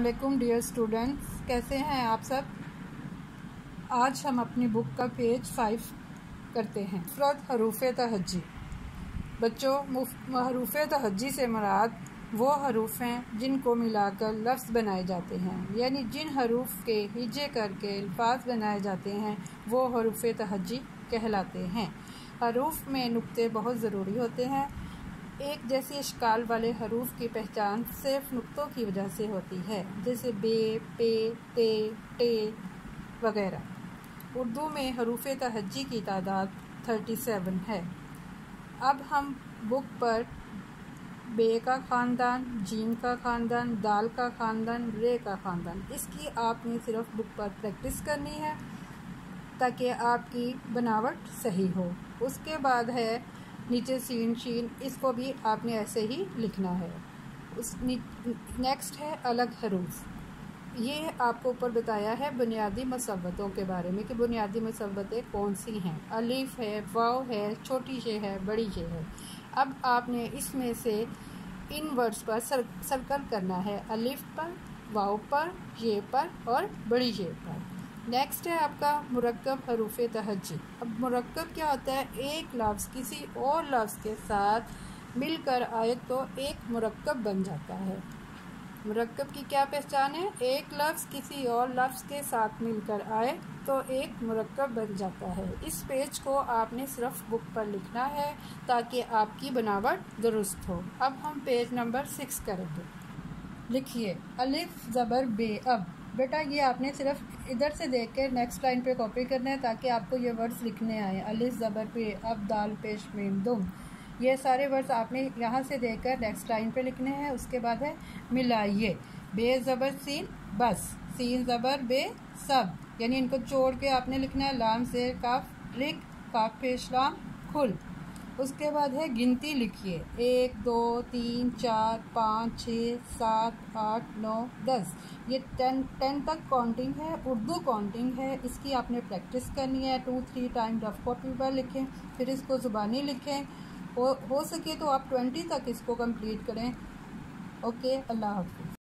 अस्सलामुअलैकुम dear students, कैसे हैं आप सब। आज हम अपनी बुक का पेज 5 करते हैं। मुफ़रद हरूफ़ तहज्जी। बच्चों, हरूफ़ तहज्जी से मुराद वो हरूफ हैं जिनको मिलाकर लफ्ज़ बनाए जाते हैं, यानी जिन हरूफ के हिज्जे करके अल्फाज बनाए जाते हैं वो हरूफ़ तहज्जी कहलाते हैं। हरूफ में नुक्ते बहुत ज़रूरी होते हैं। एक जैसे इश्काल वाले हरूफ की पहचान सिर्फ नुक्तों की वजह से होती है, जैसे बे, पे, ते, टे वगैरह। उर्दू में हरूफ तहज्जी की तादाद 37 है। अब हम बुक पर बे का ख़ानदान, जीम का ख़ानदान, दाल का ख़ानदान, रे का ख़ानदान, इसकी आपने सिर्फ बुक पर प्रैक्टिस करनी है ताकि आपकी बनावट सही हो। उसके बाद है नीचे सीन शीन, इसको भी आपने ऐसे ही लिखना है। नेक्स्ट है अलग हरूफ। ये आपको ऊपर बताया है बुनियादी मुसव्वतों के बारे में कि बुनियादी मुसव्वतें कौन सी हैं। अलिफ है, वाव है, छोटी शे है, बड़ी शे है। अब आपने इसमें से इन वर्ड्स पर सर्कल करना है, अलिफ पर, वाव पर, ये पर और बड़ी शे पर। नेक्स्ट है आपका मुरक्कब हरूफ तहज्जी। अब मुरक्कब क्या होता है? एक लफ्ज़ किसी और लफ्ज़ के साथ मिलकर आए तो एक मुरक्कब बन जाता है। मुरक्कब की क्या पहचान है? एक लफ्ज़ किसी और लफ्ज़ के साथ मिलकर आए तो एक मुरक्कब बन जाता है। इस पेज को आपने सिर्फ बुक पर लिखना है ताकि आपकी बनावट दुरुस्त हो। अब हम पेज नंबर 6 करेंगे। लिखिए अलिफ ज़बर बे। अब बेटा ये आपने सिर्फ इधर से देख के नेक्स्ट लाइन पे कॉपी करना है ताकि आपको ये वर्ड्स लिखने आए। अलिफ ज़बर पे, अब दाल पेश मीम दुम, ये सारे वर्ड्स आपने यहाँ से देखकर नेक्स्ट लाइन पे लिखने हैं। उसके बाद है मिलाइए। बे ज़बर सीन बस, सीन ज़बर बे सब, यानी इनको जोड़ के आपने लिखना है। लाम से काफ रिक, काफ पेश लाम खुल। उसके बाद है गिनती लिखिए। 1 2 3 4 5 6 7 8 9 10, ये 10 तक काउंटिंग है, उर्दू काउंटिंग है। इसकी आपने प्रैक्टिस करनी है। 2-3 टाइम रफ कॉपी पर लिखें, फिर इसको ज़ुबानी लिखें। हो सके तो आप 20 तक इसको कंप्लीट करें। ओके, अल्लाह हाफ़िज़।